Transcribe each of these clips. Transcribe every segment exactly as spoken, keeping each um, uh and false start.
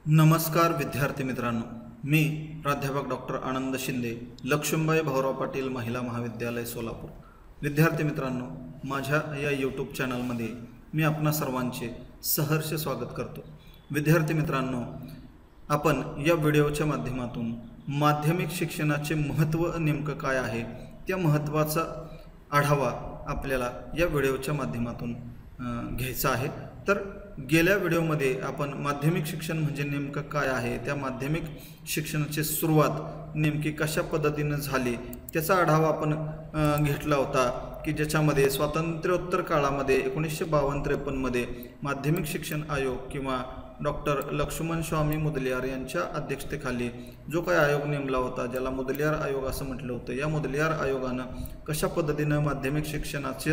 नमस्कार विद्यार्थी मित्रांनो, मी प्राध्यापक डॉक्टर आनंद शिंदे, लक्ष्मीबाई भाऊराव पाटील महिला महाविद्यालय सोलापूर। विद्यार्थी मित्रांनो, माझ्या या यूट्यूब चॅनलमध्ये मी आपणा सर्वांचे सहर्ष स्वागत करतो। विद्यार्थी मित्रांनो, आपण या व्हिडिओच्या माध्यमातून माध्यमिक शिक्षणाचे महत्त्व नेमकं काय आहे त्या महत्त्वाचा आढावा आपल्याला या व्हिडिओच्या माध्यमातून घ्यायचा आहे। तर गेल्या व्हिडिओमध्ये आपण माध्यमिक शिक्षण म्हणजे नेमकं काय आहे, त्या माध्यमिक शिक्षणाची सुरुवात नेमकी कशा पद्धतीने झाली त्याचा आढावा आपण घेतला होता की ज्याच्यामध्ये स्वातंत्र्योत्तर काळामध्ये एकोणीसशे बावन्न त्रेपन्न मध्ये माध्यमिक शिक्षण आयोग किंवा डॉक्टर लक्ष्मण स्वामी मुदलियार यांच्या अध्यक्षतेखाली जो काही आयोग नेमला होता, ज्याला मुदलियार आयोग असं म्हटलं होतं, या मुदलियार आयोगानं कशा पद्धतीने माध्यमिक शिक्षणाचे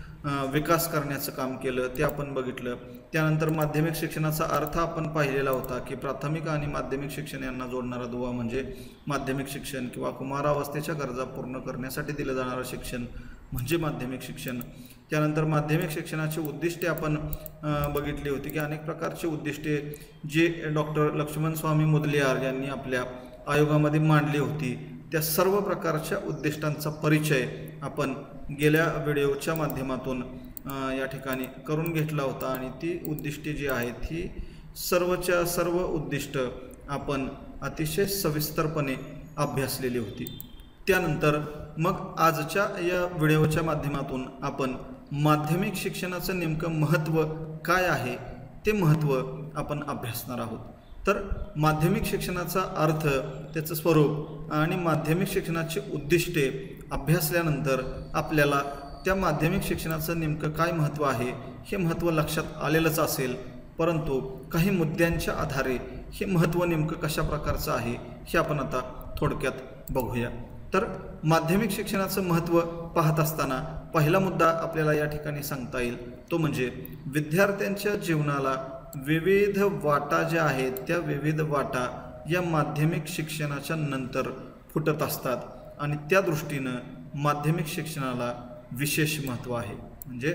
विकास करण्याचं काम केलं ते आपण बघितलं। त्यानंतर माध्यमिक शिक्षणाचा अर्थ आपण पाहिलेला होता की प्राथमिक आणि माध्यमिक शिक्षण यांना जोडणारा दुवा म्हणजे माध्यमिक शिक्षण किंवा कुमारावस्थेच्या गरजा पूर्ण करण्यासाठी दिलं जाणारं शिक्षण म्हणजे माध्यमिक शिक्षण। त्यानंतर माध्यमिक शिक्षणाची उद्दिष्टे आपण बघितली होती की अनेक प्रकारची उद्दिष्टे जे डॉक्टर लक्ष्मण स्वामी मुदलियार यांनी आपल्या आयोगामध्ये मांडली होती, त्या सर्व प्रकारच्या उद्दिष्टांचा परिचय आपण गेल्या व्हिडिओच्या माध्यमातून या ठिकाणी करून घेतला होता आणि ती उद्दिष्टे जी आहेत ही सर्वच्या सर्व उद्दिष्ट आपण अतिशय सविस्तरपणे अभ्यासलेली होती। त्यानंतर मग आजच्या या व्हिडिओच्या माध्यमातून आपण माध्यमिक शिक्षणाचं नेमकं महत्त्व काय आहे ते महत्त्व आपण अभ्यासणार आहोत। तर माध्यमिक शिक्षणाचा अर्थ, त्याचं स्वरूप आणि माध्यमिक शिक्षणाची उद्दिष्टे अभ्यासल्यानंतर आपल्याला त्या माध्यमिक शिक्षणाचं नेमकं काय महत्त्व आहे हे महत्त्व लक्षात आलेलंच असेल, परंतु काही मुद्द्यांच्या आधारे हे महत्त्व नेमकं कशा प्रकारचं आहे हे आपण आता थोडक्यात बघूया। तर माध्यमिक शिक्षणाचं महत्त्व पाहत असताना पहिला मुद्दा आपल्याला या ठिकाणी सांगता येईल तो म्हणजे विद्यार्थ्यांच्या जीवनाला विविध वाटा ज्या आहेत त्या विविध वाटा या माध्यमिक शिक्षणाच्या नंतर फुटत असतात आणि त्या दृष्टीनं माध्यमिक शिक्षणाला विशेष महत्त्व आहे। म्हणजे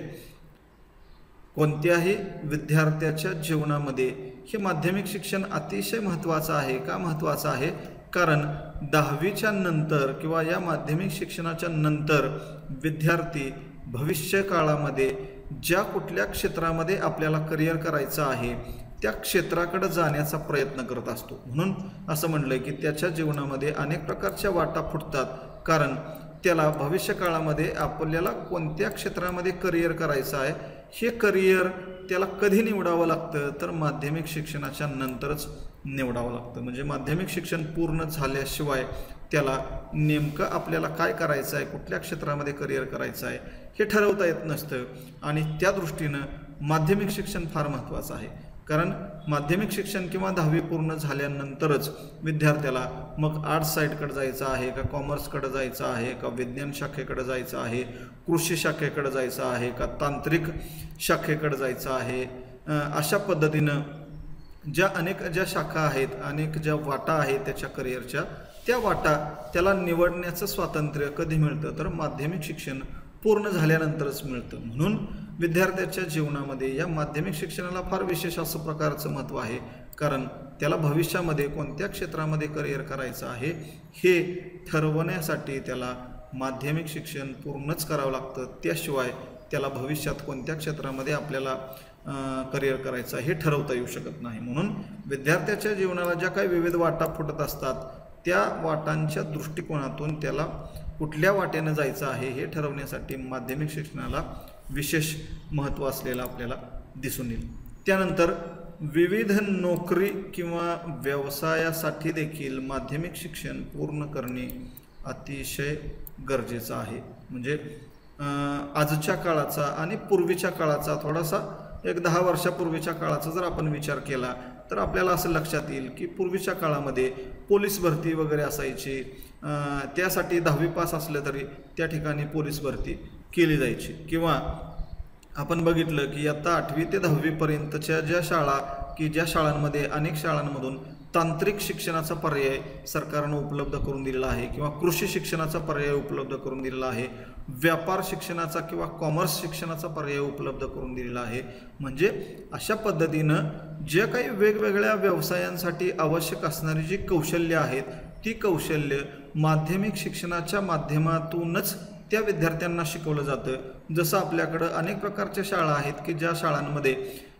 कोणत्याही विद्यार्थ्याच्या जीवनामध्ये हे माध्यमिक शिक्षण अतिशय महत्त्वाचं आहे। का महत्त्वाचं आहे? कारण दहावीच्या नंतर किंवा या माध्यमिक शिक्षणाच्या नंतर विद्यार्थी भविष्य काळामध्ये ज्या कुठल्या क्षेत्रामध्ये आपल्याला करिअर करायचं आहे त्या क्षेत्राकडे जाण्याचा प्रयत्न करत असतो। म्हणून असं म्हणलं की त्याच्या जीवनामध्ये अनेक प्रकारच्या वाटा फुटतात, कारण त्याला भविष्य काळामध्ये आपल्याला कोणत्या क्षेत्रामध्ये करिअर करायचं आहे हे करिअर त्याला कधी निवडावं लागतं तर माध्यमिक शिक्षणाच्या नंतरच निवडावं लागतं। म्हणजे माध्यमिक शिक्षण पूर्ण झाल्याशिवाय त्याला नेमकं आपल्याला काय करायचं आहे, कुठल्या क्षेत्रामध्ये करिअर करायचं आहे हे ठरवता येत नसतं आणि त्या दृष्टीनं माध्यमिक शिक्षण फार महत्त्वाचं आहे। कारण माध्यमिक शिक्षण किंवा दहावी पूर्ण झाल्यानंतरच विद्यार्थ्याला मग आर्ट्स साईडकडे जायचं आहे का, कॉमर्सकडे जायचं आहे का, विज्ञान शाखेकडे जायचं आहे, कृषी शाखेकडे जायचं आहे का, तांत्रिक शाखेकडे जायचं आहे, अशा पद्धतीनं ज्या अनेक ज्या शाखा आहेत, अनेक ज्या वाटा आहेत त्याच्या करिअरच्या, त्या वाटा त्याला निवडण्याचं स्वातंत्र्य कधी मिळतं तर माध्यमिक शिक्षण पूर्ण झाल्यानंतरच मिळतं। म्हणून विद्यार्थ्याच्या जीवनामध्ये या माध्यमिक शिक्षणाला फार विशेष असं प्रकारचं महत्त्व आहे, कारण त्याला भविष्यामध्ये कोणत्या क्षेत्रामध्ये करिअर करायचं आहे हे ठरवण्यासाठी त्याला माध्यमिक शिक्षण पूर्णच करावं लागतं। त्याशिवाय त्याला भविष्यात कोणत्या क्षेत्रामध्ये आपल्याला करिअर करायचं हे ठरवता येऊ शकत नाही। म्हणून विद्यार्थ्याच्या जीवनाला ज्या काही विविध वाटा फुटत असतात त्या वाटांच्या दृष्टिकोनातून त्याला कुठल्या वाटेनं जायचं आहे हे ठरवण्यासाठी माध्यमिक शिक्षणाला विशेष महत्त्व असलेलं आपल्याला दिसून येईल। त्यानंतर विविध नोकरी किंवा व्यवसायासाठी देखील माध्यमिक शिक्षण पूर्ण करणे अतिशय गरजेचं आहे। म्हणजे आजच्या काळाचा आणि पूर्वीच्या काळाचा थोडासा एक दहा वर्षापूर्वीच्या काळाचा जर आपण विचार केला तर आपल्याला असं लक्षात येईल की पूर्वीच्या काळामध्ये पोलीस भरती वगैरे असायची, त्यासाठी दहावी पास असलं तरी त्या ठिकाणी पोलीस भरती केली जायची। किंवा आपण बघितलं की आता आठवी ते दहावीपर्यंतच्या ज्या शाळा की ज्या शाळांमध्ये अनेक शाळांमधून तांत्रिक शिक्षणाचा पर्याय सरकारनं उपलब्ध करून दिलेला आहे किंवा कृषी शिक्षणाचा पर्याय उपलब्ध करून दिलेला आहे, व्यापार शिक्षणाचा किंवा कॉमर्स शिक्षणाचा पर्याय उपलब्ध करून दिलेला आहे. म्हणजे अशा पद्धतीनं जे काही वेगवेगळ्या व्यवसायांसाठी आवश्यक असणारी जी कौशल्य आहेत ती कौशल्य माध्यमिक शिक्षणाच्या माध्यमातूनच त्या विद्यार्थ्यांना शिकवलं जातं. जसं आपल्याकडं अनेक प्रकारच्या शाळा आहेत की ज्या शाळांमध्ये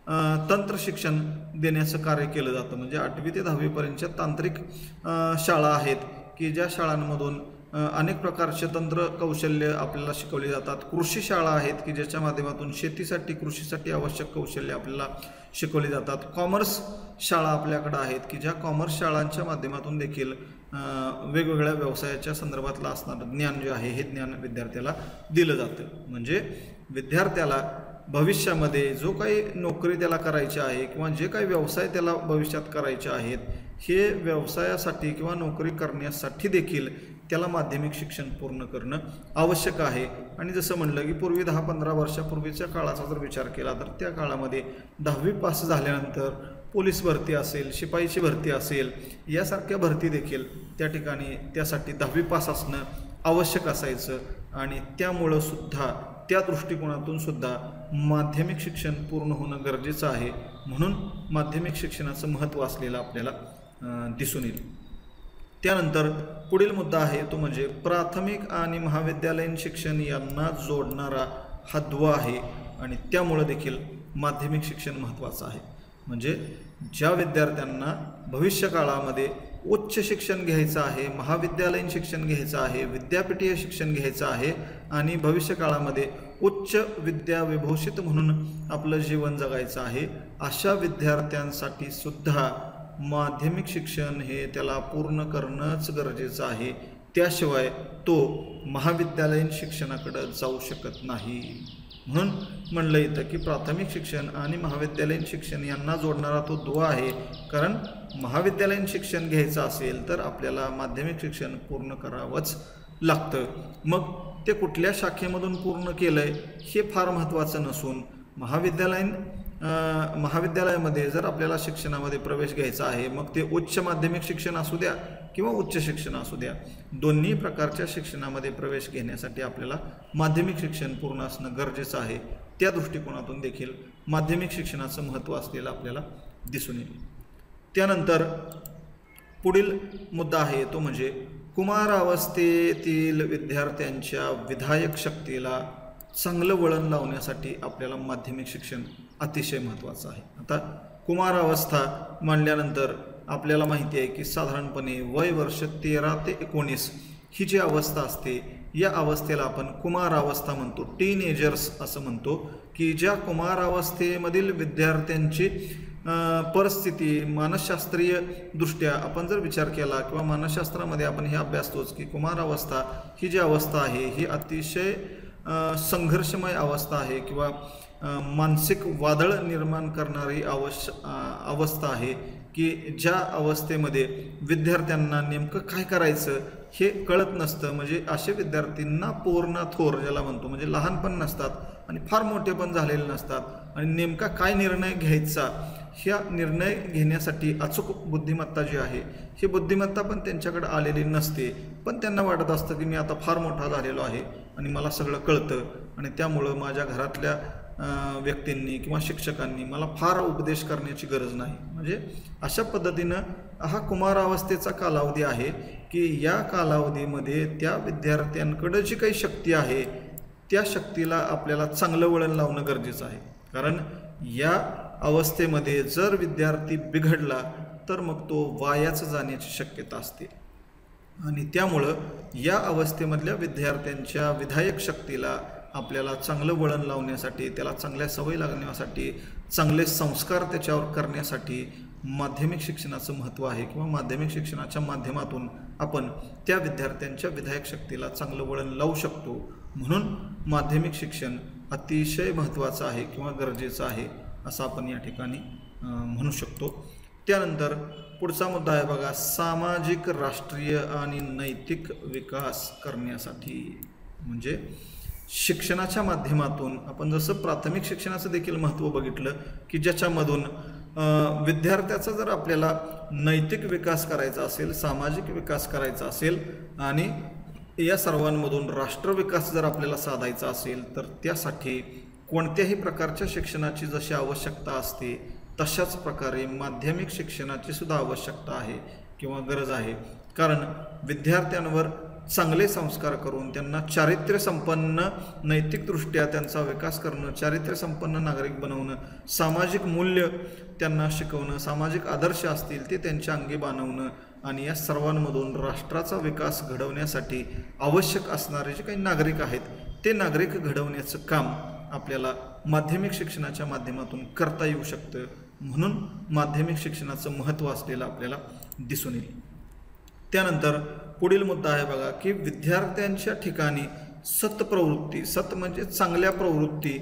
तंत्र शिक्षण देण्याचं कार्य केलं जातं. म्हणजे आठवी ते दहावीपर्यंतच्या तांत्रिक शाळा आहेत की ज्या शाळांमधून अनेक प्रकारचे तंत्र कौशल्य आपल्याला शिकवले जातात. कृषी शाळा आहेत की ज्याच्या माध्यमातून शेतीसाठी कृषीसाठी आवश्यक कौशल्य आपल्याला शिकवली जातात. कॉमर्स शाळा आपल्याकडे आहेत की ज्या कॉमर्स शाळांच्या माध्यमातून देखील वेगवेगळ्या व्यवसायाच्या संदर्भातलं असणारं ज्ञान जे आहे हे ज्ञान विद्यार्थ्याला दिलं जातं. म्हणजे विद्यार्थ्याला भविष्यामध्ये जो काही नोकरी त्याला करायची आहे किंवा जे काही व्यवसाय त्याला भविष्यात करायचे आहेत हे व्यवसायासाठी किंवा नोकरी करण्यासाठी देखील त्याला माध्यमिक शिक्षण पूर्ण करणं आवश्यक आहे. आणि जसं म्हणलं की पूर्वी दहा पंधरा वर्षापूर्वीच्या काळाचा जर विचार केला तर त्या काळामध्ये दहावी पास झाल्यानंतर पोलीस भरती असेल, शिपाईची भरती असेल, यासारख्या भरती देखील त्या ठिकाणी त्यासाठी दहावी पास असणं आवश्यक असायचं. आणि त्यामुळं सुद्धा त्या दृष्टिकोनातून सुद्धा माध्यमिक शिक्षण पूर्ण होणं गरजेचं आहे. म्हणून माध्यमिक शिक्षणाचं महत्त्व असलेलं आपल्याला दिसून येईल. त्यानंतर पुढील मुद्दा आहे तो म्हणजे प्राथमिक आणि महाविद्यालयीन शिक्षण यांना जोडणारा हा दुवा आहे आणि त्यामुळं देखील माध्यमिक शिक्षण महत्त्वाचं आहे. म्हणजे ज्या विद्यार्थ्यांना भविष्य काळामध्ये उच्च शिक्षण घ्यायचं आहे, महाविद्यालयीन शिक्षण घ्यायचं आहे, विद्यापीठीय शिक्षण घ्यायचं आहे आणि भविष्य काळामध्ये उच्च विद्याविभूषित म्हणून आपलं जीवन जगायचं आहे, अशा विद्यार्थ्यांसाठी सुद्धा माध्यमिक शिक्षण हे त्याला पूर्ण करणंच गरजेचं आहे. त्याशिवाय तो महाविद्यालयीन शिक्षणाकडे जाऊ शकत नाही. म्हणून म्हणलं येतं की प्राथमिक शिक्षण आणि महाविद्यालयीन शिक्षण यांना जोडणारा तो दुवा आहे. कारण महाविद्यालयीन शिक्षण घ्यायचं असेल तर आपल्याला माध्यमिक शिक्षण पूर्ण करावंच लागतं. मग ते कुठल्या शाखेमधून पूर्ण केलं आहे हे फार महत्त्वाचं नसून महाविद्यालयीन महाविद्यालयामध्ये जर आपल्याला शिक्षणामध्ये प्रवेश घ्यायचा आहे मग ते उच्च माध्यमिक शिक्षण असू द्या किंवा उच्च शिक्षण असू द्या, दोन्ही प्रकारच्या शिक्षणामध्ये प्रवेश घेण्यासाठी आपल्याला माध्यमिक शिक्षण पूर्ण असणं गरजेचं आहे. त्या दृष्टिकोनातून देखील माध्यमिक शिक्षणाचं महत्त्व असलेलं आपल्याला दिसून येईल. त्यानंतर पुढील मुद्दा आहे तो म्हणजे कुमारावस्थेतील विद्यार्थ्यांच्या विधायक शक्तीला चांगलं वळण लावण्यासाठी आपल्याला माध्यमिक शिक्षण अतिशय महत्त्वाचं आहे. आता कुमारावस्था मांडल्यानंतर आपल्याला माहिती आहे की साधारणपणे वय वर्ष तेरा ते एकोणीस ही जी अवस्था असते या अवस्थेला आपण कुमारावस्था म्हणतो, टीनएजर्स असं म्हणतो. की ज्या कुमारावस्थेमधील विद्यार्थ्यांची परिस्थिती मानसशास्त्रीय दृष्ट्या आपण जर विचार केला किंवा मानसशास्त्रामध्ये आपण हे अभ्यासतोच की कुमारावस्था ही जी अवस्था आहे ही अतिशय संघर्षमय अवस्था आहे किंवा मानसिक वादळ निर्माण करणारी अवश्य अवस्था आहे की ज्या अवस्थेमध्ये विद्यार्थ्यांना नेमकं काय करायचं हे कळत नसतं. म्हणजे असे विद्यार्थ्यांना पूर्ण थोर ज्याला म्हणतो म्हणजे लहान पण नसतात आणि फार मोठे पण झालेले नसतात आणि नेमका काय निर्णय घ्यायचा ह्या निर्णय घेण्यासाठी अचूक बुद्धिमत्ता जी आहे ही बुद्धिमत्ता पण त्यांच्याकडे आलेली नसते. पण त्यांना वाटत असतं की मी आता फार मोठा झालेलो आहे आणि मला सगळं कळतं आणि त्यामुळं माझ्या घरातल्या व्यक्तींनी किंवा शिक्षकांनी मला फार उपदेश करण्याची गरज नाही. म्हणजे अशा पद्धतीनं हा कुमारावस्थेचा कालावधी आहे की या कालावधीमध्ये त्या विद्यार्थ्यांकडं जी काही शक्ती आहे त्या शक्तीला आपल्याला चांगलं वळण लावणं गरजेचं आहे. कारण या अवस्थेमध्ये जर विद्यार्थी बिघडला तर मग तो वायाच जाण्याची शक्यता असते आणि त्यामुळं या अवस्थेमधल्या विद्यार्थ्यांच्या विधायक शक्तीला आपल्याला चांगलं वळण लावण्यासाठी, त्याला चांगल्या सवयी लागण्यासाठी, चांगले संस्कार त्याच्यावर करण्यासाठी माध्यमिक शिक्षणाचं महत्त्व आहे किंवा माध्यमिक शिक्षणाच्या माध्यमातून आपण त्या विद्यार्थ्यांच्या विधायक शक्तीला चांगलं वळण लावू शकतो. म्हणून माध्यमिक शिक्षण अतिशय महत्त्वाचं आहे किंवा गरजेचं आहे असं आपण या ठिकाणी म्हणू शकतो. त्यानंतर पुढचा मुद्दा आहे बघा, सामाजिक, राष्ट्रीय आणि नैतिक विकास करण्यासाठी. म्हणजे शिक्षणाच्या माध्यमातून आपण जसं प्राथमिक शिक्षणाचं देखील महत्त्व बघितलं की ज्याच्यामधून विद्यार्थ्याचा जर आपल्याला नैतिक विकास करायचा असेल, सामाजिक विकास करायचा असेल आणि या सर्वांमधून राष्ट्रविकास जर आपल्याला साधायचा असेल तर त्यासाठी कोणत्याही प्रकारच्या शिक्षणाची जशी आवश्यकता असते तशाच प्रकारे माध्यमिक शिक्षणाची सुद्धा आवश्यकता आहे किंवा गरज आहे. कारण विद्यार्थ्यांवर चांगले संस्कार करून त्यांना चारित्र्य संपन्न नैतिकदृष्ट्या त्यांचा विकास करणं, चारित्र्य संपन्न नागरिक बनवणं, सामाजिक मूल्य त्यांना शिकवणं, सामाजिक आदर्श असतील ते त्यांच्या अंगी बाणवणं आणि या सर्वांमधून राष्ट्राचा विकास घडवण्यासाठी आवश्यक असणारे जे काही नागरिक आहेत ते नागरिक घडवण्याचं काम आपल्याला माध्यमिक शिक्षणाच्या माध्यमातून करता येऊ शकतं. म्हणून माध्यमिक शिक्षणाचं महत्त्व असलेलं आपल्याला दिसून येईल. त्यानंतर पुढील मुद्दा आहे बघा की विद्यार्थ्यांच्या ठिकाणी सत्प्रवृत्ती, सत म्हणजे चांगल्या प्रवृत्ती,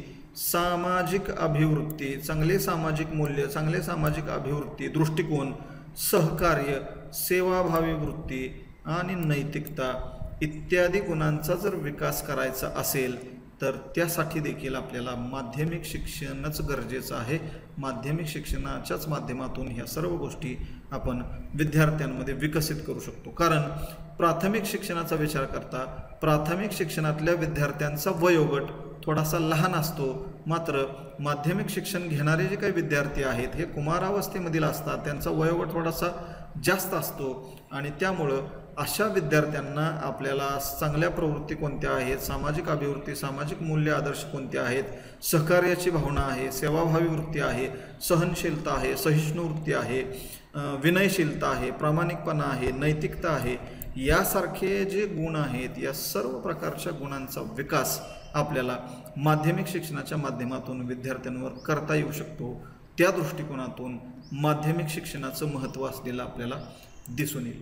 सामाजिक अभिवृत्ती, चांगले सामाजिक मूल्य, चांगले सामाजिक अभिवृत्ती, दृष्टिकोन, सहकार्य, सेवाभावी वृत्ती आणि नैतिकता इत्यादी गुणांचा जर विकास करायचा असेल तर त्यासाठी देखील आपल्याला माध्यमिक शिक्षणच गरजेचं आहे. माध्यमिक शिक्षणाच्याच माध्यमातून ह्या सर्व गोष्टी आपण विद्यार्थ्यांमध्ये विकसित करू शकतो. कारण प्राथमिक शिक्षणाचा विचार करता प्राथमिक शिक्षणातल्या विद्यार्थ्यांचा वयोगट थोडासा लहान असतो, मात्र माध्यमिक शिक्षण घेणारे जे काही विद्यार्थी आहेत हे कुमारावस्थेमधील असतात, त्यांचा वयोगट थोडासा जास्त असतो आणि त्यामुळं अशा विद्यार्थ्यांना आपल्याला चांगल्या प्रवृत्ती कोणत्या आहेत, सामाजिक अभिवृत्ती, सामाजिक मूल्य आदर्श कोणते आहेत, सहकार्याची भावना आहे, सेवाभावी वृत्ती आहे, सहनशीलता आहे, सहिष्णू वृत्ती आहे, विनयशीलता आहे, प्रामाणिकपणा आहे, नैतिकता आहे, यासारखे जे गुण आहेत या सर्व प्रकारच्या गुणांचा विकास आपल्याला माध्यमिक शिक्षणाच्या माध्यमातून विद्यार्थ्यांवर करता येऊ शकतो. त्या दृष्टिकोनातून माध्यमिक शिक्षणाचं महत्त्व असलेलं आपल्याला दिसून येईल.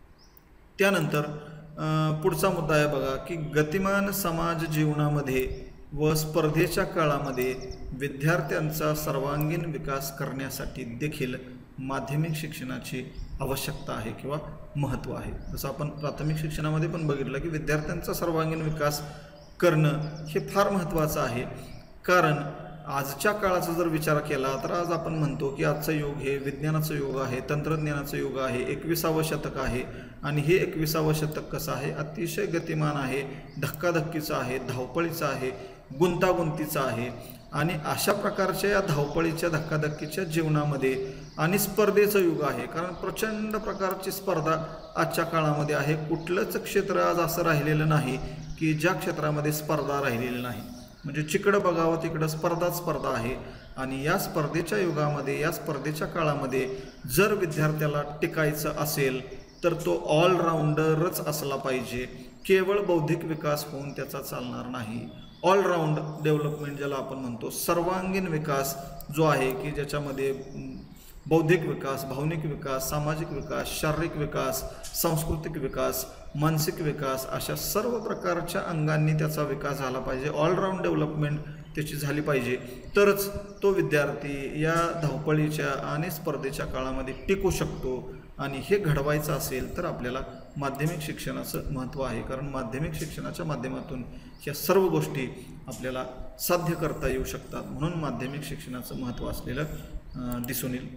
त्यानंतर पुढचा मुद्दा आहे बघा की गतिमान समाज जीवनामध्ये व स्पर्धेच्या काळामध्ये विद्यार्थ्यांचा सर्वांगीण विकास करण्यासाठी देखील माध्यमिक शिक्षणाची आवश्यकता आहे किंवा महत्त्व आहे. जसं आपण प्राथमिक शिक्षणामध्ये पण बघितलं की विद्यार्थ्यांचा सर्वांगीण विकास करणं हे फार महत्त्वाचं आहे. कारण आजच्या काळाचा जर विचार केला तर आज आपण म्हणतो की आजचं युग हे विज्ञानाचं युग आहे, तंत्रज्ञानाचं युग आहे, एकविसावं शतक आहे आणि हे एकविसावं शतक कसं आहे, अतिशय गतिमान आहे, धक्काधक्कीचं आहे, धावपळीचं आहे, गुंतागुंतीचं आहे आणि अशा प्रकारच्या या धावपळीच्या धक्काधक्कीच्या जीवनामध्ये आणि स्पर्धेचं युग आहे. कारण प्रचंड प्रकारची स्पर्धा आजच्या काळामध्ये आहे. कुठलंच क्षेत्र आज असं राहिलेलं नाही की ज्या क्षेत्रामध्ये स्पर्धा राहिलेली नाही. म्हणजे जिकडं बघावं तिकडं स्पर्धाच स्पर्धा आहे आणि या स्पर्धेच्या युगामध्ये, या स्पर्धेच्या काळामध्ये जर विद्यार्थ्याला टिकायचं असेल तर तो ऑलराऊंडरच असला पाहिजे. केवळ बौद्धिक विकास होऊन त्याचा चालणार नाही. ऑलराऊंड डेव्हलपमेंट ज्याला आपण म्हणतो, सर्वांगीण विकास जो आहे की ज्याच्यामध्ये बौद्धिक विकास, भावनिक विकास, सामाजिक विकास, शारीरिक विकास, सांस्कृतिक विकास, मानसिक विकास अशा सर्व प्रकारच्या अंगांनी त्याचा विकास झाला पाहिजे. ऑलराऊंड डेव्हलपमेंट त्याची झाली पाहिजे तरच तो विद्यार्थी या धावपळीच्या आणि स्पर्धेच्या काळामध्ये टिकू शकतो. आणि हे घडवायचं असेल तर आपल्याला माध्यमिक शिक्षणाचं महत्त्व आहे. कारण माध्यमिक शिक्षणाच्या माध्यमातून ह्या सर्व गोष्टी आपल्याला साध्य करता येऊ शकतात. म्हणून माध्यमिक शिक्षणाचं महत्त्व असलेलं दिसून येईल.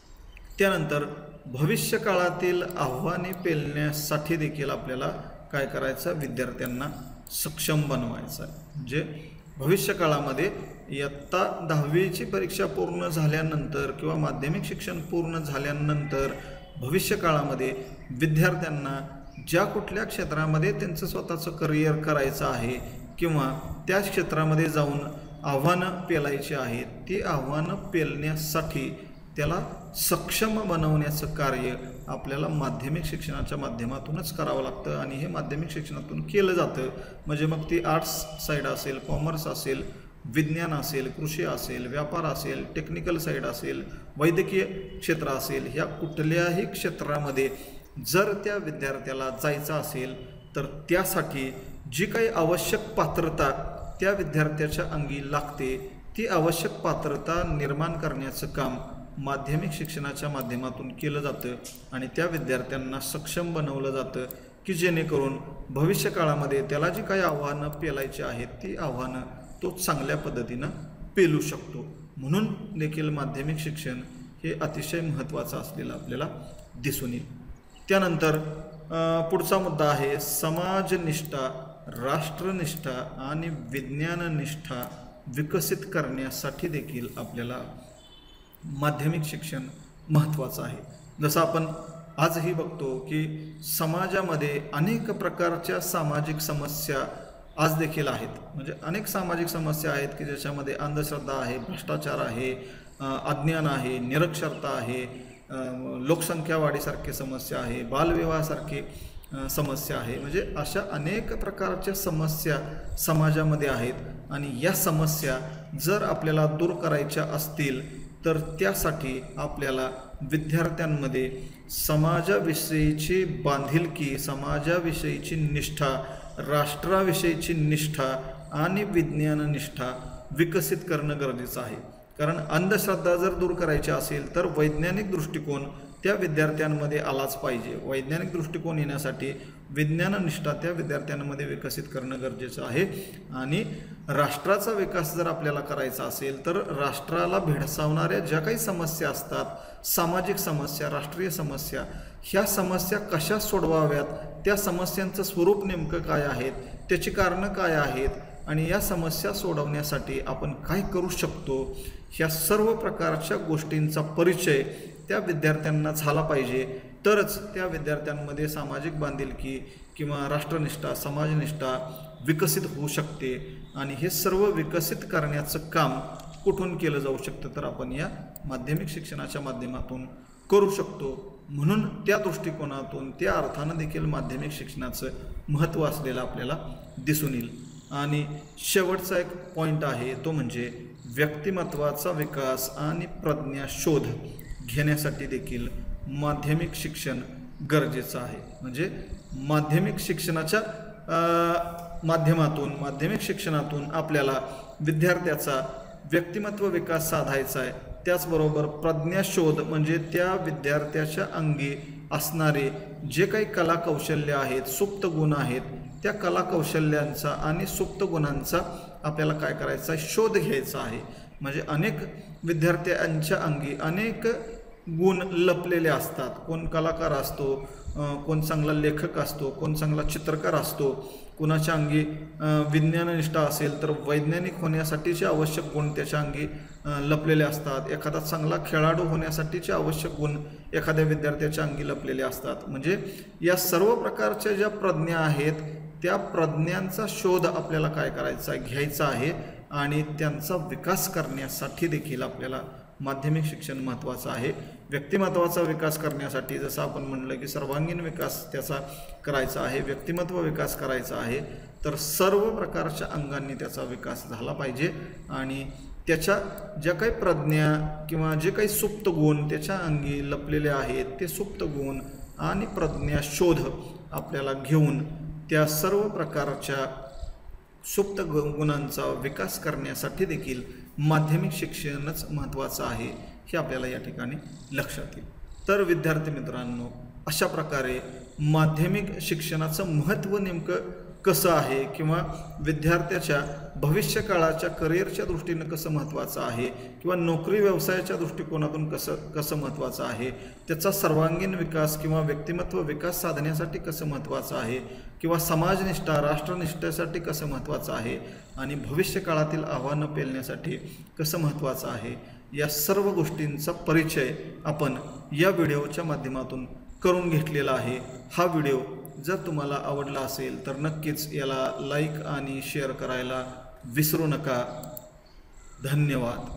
त्यानंतर भविष्य काळातील आव्हाने पेलण्यासाठी देखील आपल्याला काय करायचं, विद्यार्थ्यांना सक्षम बनवायचं आहे. म्हणजे भविष्य काळामध्ये इयत्ता दहावीची परीक्षा पूर्ण झाल्यानंतर किंवा माध्यमिक शिक्षण पूर्ण झाल्यानंतर भविष्य काळामध्ये विद्यार्थ्यांना ज्या कुठल्या क्षेत्रामध्ये त्यांचं स्वतःचं करिअर करायचं आहे किंवा त्या क्षेत्रामध्ये जाऊन आव्हानं पेलायची आहेत, ती आव्हानं पेलण्यासाठी त्याला सक्षम बनवण्याचं कार्य आपल्याला माध्यमिक शिक्षणाच्या माध्यमातूनच करावं लागतं आणि हे माध्यमिक शिक्षणातून केलं जातं. म्हणजे मग ती आर्ट्स साईड असेल, कॉमर्स असेल, विज्ञान असेल, कृषी असेल, व्यापार असेल, टेक्निकल साईड असेल, वैद्यकीय क्षेत्र असेल, ह्या कुठल्याही क्षेत्रामध्ये जर त्या विद्यार्थ्याला जायचं असेल तर त्यासाठी जी काही आवश्यक पात्रता त्या विद्यार्थ्याच्या अंगी लागते ती आवश्यक पात्रता निर्माण करण्याचं काम माध्यमिक शिक्षणाच्या माध्यमातून केलं जातं आणि त्या विद्यार्थ्यांना सक्षम बनवलं जातं की जेणेकरून भविष्य काळामध्ये त्याला जी काही आव्हानं पेलायची आहेत ती आव्हानं तो चांगल्या पद्धतीनं पेलू शकतो. म्हणून देखील माध्यमिक शिक्षण हे अतिशय महत्त्वाचं असलेलं आपल्याला दिसून येईल. त्यानंतर पुढचा मुद्दा आहे समाजनिष्ठा, राष्ट्रनिष्ठा आणि विज्ञाननिष्ठा विकसित करण्यासाठी देखील आपल्याला माध्यमिक शिक्षण महत्त्वाचं आहे. जसं आपण आजही बघतो की समाजामध्ये अनेक प्रकारच्या सामाजिक समस्या आज देखील आहेत. म्हणजे अनेक सामाजिक समस्या आहेत की ज्याच्यामध्ये अंधश्रद्धा आहे, भ्रष्टाचार आहे, अज्ञान आहे, निरक्षरता आहे, लोकसंख्या वाढीसारखी समस्या आहे, बालविवाहासारखी समस्या आहे. म्हणजे अशा अनेक प्रकारच्या समस्या समाजामध्ये आहेत आणि या समस्या जर आपल्याला दूर करायच्या असतील तर त्यासाठी आपल्याला विद्यार्थ्यांमध्ये समाजाविषयीची बांधिलकी, समाजाविषयीची निष्ठा, राष्ट्राविषयीची निष्ठा आणि विज्ञाननिष्ठा विकसित करणं गरजेचं आहे. कारण अंधश्रद्धा जर दूर करायची असेल तर वैज्ञानिक दृष्टिकोन त्या विद्यार्थ्यांमध्ये आलाच पाहिजे. वैज्ञानिक दृष्टिकोन येण्यासाठी विज्ञाननिष्ठा त्या विद्यार्थ्यांमध्ये विकसित करणं गरजेचं आहे. आणि राष्ट्राचा विकास जर आपल्याला करायचा असेल तर राष्ट्राला भेडसावणाऱ्या ज्या काही समस्या असतात, सामाजिक समस्या, राष्ट्रीय समस्या, ह्या समस्या कशा सोडवाव्यात, त्या समस्यांचं स्वरूप नेमकं काय आहेत, त्याची कारणं काय आहेत आणि या समस्या सोडवण्यासाठी आपण काय करू शकतो, ह्या सर्व प्रकारच्या गोष्टींचा परिचय त्या विद्यार्थ्यांना झाला पाहिजे. तरच त्या विद्यार्थ्यांमध्ये सामाजिक बांधिलकी किंवा राष्ट्रनिष्ठा, समाजनिष्ठा विकसित होऊ शकते. आणि हे सर्व विकसित करण्याचं काम कुठून केलं जाऊ शकतं तर आपण या माध्यमिक शिक्षणाच्या माध्यमातून करू शकतो. म्हणून त्या दृष्टिकोनातून त्या अर्थानं देखील माध्यमिक शिक्षणाचं महत्त्व असलेलं आपल्याला दिसून येईल. आणि शेवटचा एक पॉईंट आहे तो म्हणजे व्यक्तिमत्वाचा विकास आणि प्रज्ञाशोध घेण्यासाठी देखील माध्यमिक शिक्षण गरजेचं आहे. म्हणजे माध्यमिक शिक्षणाच्या माध्यमातून, माध्यमिक शिक्षणातून आपल्याला विद्यार्थ्याचा व्यक्तिमत्व विकास साधायचा आहे. त्याचबरोबर प्रज्ञाशोध म्हणजे त्या विद्यार्थ्याच्या अंगी असणारे जे काही कला कौशल्य आहेत, सुप्त गुण आहेत, त्या कला कौशल्यांचा आणि सुप्त गुणांचा आपल्याला काय करायचा आहे, शोध घ्यायचा आहे. म्हणजे अनेक विद्यार्थ्यांच्या अंगी अनेक गुण लपलेले असतात. कोण कलाकार असतो, कोण चांगला लेखक असतो, कोण चांगला चित्रकार असतो, कोणाच्या अंगी विज्ञाननिष्ठा असेल तर वैज्ञानिक होण्यासाठीचे आवश्यक गुण त्याच्या अंगी लपलेले असतात. एखादा चांगला खेळाडू होण्यासाठीचे आवश्यक गुण एखाद्या विद्यार्थ्याच्या अंगी लपलेले असतात. म्हणजे या सर्व प्रकारच्या ज्या प्रज्ञा आहेत त्या प्रज्ञांचा शोध आपल्याला काय करायचा आहे, घ्यायचा आहे. आणि त्यांचा विकास करण्यासाठी देखील आपल्याला माध्यमिक शिक्षण महत्त्वाचं आहे. व्यक्तिमत्वाचा विकास करण्यासाठी जसं आपण म्हणलं की सर्वांगीण विकास त्याचा करायचा आहे, व्यक्तिमत्व विकास करायचा आहे, तर सर्व प्रकारच्या अंगांनी त्याचा विकास झाला पाहिजे. आणि त्याच्या ज्या काही प्रज्ञा किंवा जे काही सुप्त गुण त्याच्या अंगी लपलेले आहेत ते सुप्त गुण आणि प्रज्ञा शोध आपल्याला घेऊन त्या सर्व प्रकारच्या सुप्त गुणांचा विकास करण्यासाठी देखील माध्यमिक शिक्षणच महत्त्वाचं आहे हे आपल्याला या ठिकाणी लक्षात येईल. तर विद्यार्थी मित्रांनो, अशा प्रकारे माध्यमिक शिक्षणाचं महत्त्व नेमकं कसं आहे किंवा विद्यार्थ्याच्या भविष्यकाळाच्या करिअरच्या दृष्टीनं कसं महत्त्वाचं आहे किंवा नोकरी व्यवसायाच्या दृष्टिकोनातून कसं कसं महत्त्वाचं आहे, त्याचा सर्वांगीण विकास किंवा व्यक्तिमत्व विकास साधण्यासाठी कसं महत्त्वाचं आहे किंवा समाजनिष्ठा, राष्ट्रनिष्ठेसाठी कसं महत्त्वाचं आहे आणि भविष्यकाळातील आव्हानं पेलण्यासाठी कसं महत्त्वाचं आहे, या सर्व गोष्टींचा परिचय आपण या व्हिडिओच्या माध्यमातून करून घेतलेला आहे. हा व्हिडिओ जर तुम्हाला आवडला असेल तर नक्कीच याला लाईक आणि शेअर करायला विसरू नका. धन्यवाद.